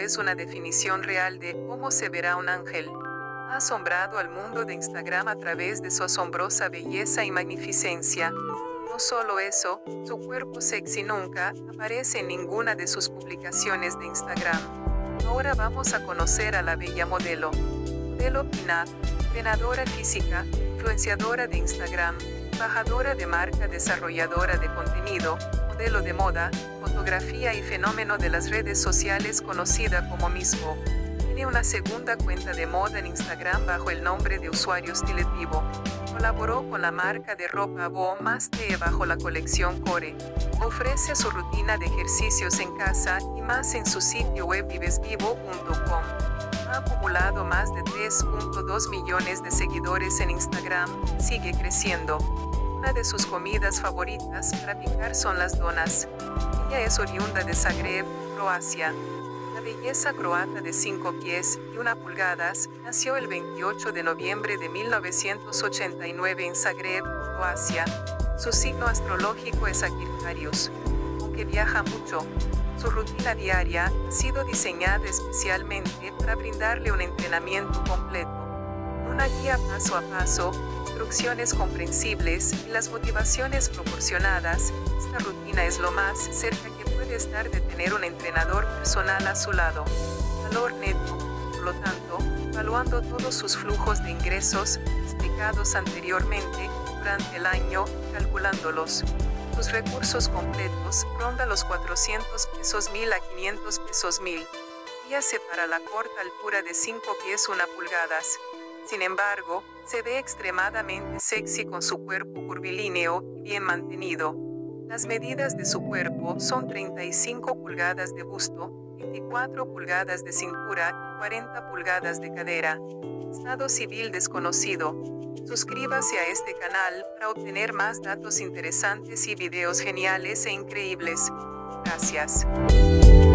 es una definición real de cómo se verá un ángel. Ha asombrado al mundo de Instagram a través de su asombrosa belleza y magnificencia. No solo eso, su cuerpo sexy nunca aparece en ninguna de sus publicaciones de Instagram. Ahora vamos a conocer a la bella modelo. Modelo pin-up, entrenadora física, influenciadora de Instagram, embajadora de marca, desarrolladora de contenido, modelo de moda, fotografía y fenómeno de las redes sociales conocida como Miss Bo. Tiene una segunda cuenta de moda en Instagram bajo el nombre de usuario Stylet-Vivo. Colaboró con la marca de ropa Bo más T bajo la colección Core. Ofrece su rutina de ejercicios en casa y más en su sitio web vivesvivo.com. Ha acumulado más de 3.2 millones de seguidores en Instagram, sigue creciendo. Una de sus comidas favoritas para picar son las donas. Ella es oriunda de Zagreb, Croacia. La belleza croata de 5 pies y 1 pulgadas nació el 28 de noviembre de 1989 en Zagreb, Croacia. Su signo astrológico es Sagitarius. Aunque viaja mucho, su rutina diaria ha sido diseñada especialmente para brindarle un entrenamiento completo. Una guía paso a paso, instrucciones comprensibles y las motivaciones proporcionadas, esta rutina es lo más cerca que puede estar de tener un entrenador personal a su lado. Valor neto, por lo tanto, evaluando todos sus flujos de ingresos explicados anteriormente durante el año, calculándolos. Sus recursos completos ronda los 400 pesos 1000 a 500 pesos 1000. Ella se para la corta altura de 5 pies 1 pulgadas. Sin embargo, se ve extremadamente sexy con su cuerpo curvilíneo y bien mantenido. Las medidas de su cuerpo son 35 pulgadas de busto, 24 pulgadas de cintura y 40 pulgadas de cadera. Estado civil desconocido. Suscríbase a este canal para obtener más datos interesantes y videos geniales e increíbles. Gracias.